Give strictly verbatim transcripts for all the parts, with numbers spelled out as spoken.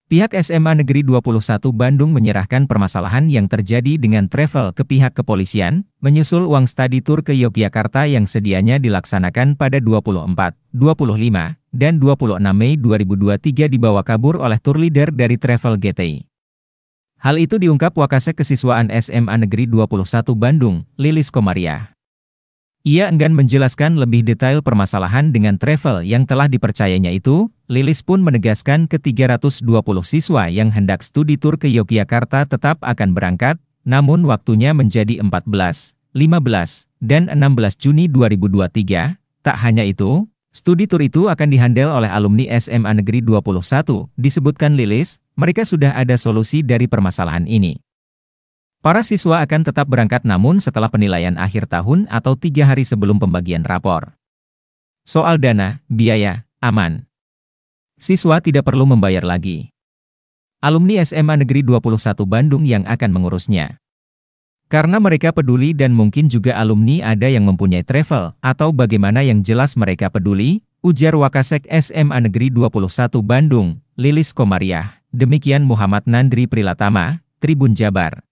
Pihak S M A Negeri dua puluh satu Bandung menyerahkan permasalahan yang terjadi dengan travel ke pihak kepolisian, menyusul uang study tour ke Yogyakarta yang sedianya dilaksanakan pada dua puluh empat, dua puluh lima, dan dua puluh enam Mei dua ribu dua puluh tiga dibawa kabur oleh tour leader dari Travel G T I. Hal itu diungkap Wakasek Kesiswaan S M A Negeri dua puluh satu Bandung, Lilis Komariah. Ia enggan menjelaskan lebih detail permasalahan dengan travel yang telah dipercayanya itu. Lilis pun menegaskan ke tiga ratus dua puluh siswa yang hendak studi tur ke Yogyakarta tetap akan berangkat, namun waktunya menjadi empat belas, lima belas, dan enam belas Juni dua ribu dua puluh tiga. Tak hanya itu, studi tur itu akan dihandle oleh alumni S M A Negeri dua puluh satu. Disebutkan Lilis, mereka sudah ada solusi dari permasalahan ini. Para siswa akan tetap berangkat namun setelah penilaian akhir tahun atau tiga hari sebelum pembagian rapor. Soal dana, biaya, aman. Siswa tidak perlu membayar lagi. Alumni S M A Negeri dua puluh satu Bandung yang akan mengurusnya. Karena mereka peduli dan mungkin juga alumni ada yang mempunyai travel, atau bagaimana yang jelas mereka peduli, ujar Wakasek S M A Negeri dua puluh satu Bandung, Lilis Komariah. Demikian Muhammad Nandri Prilatama, Tribun Jabar.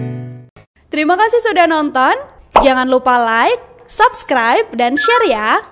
Terima kasih sudah nonton. Jangan lupa like, subscribe, dan share ya.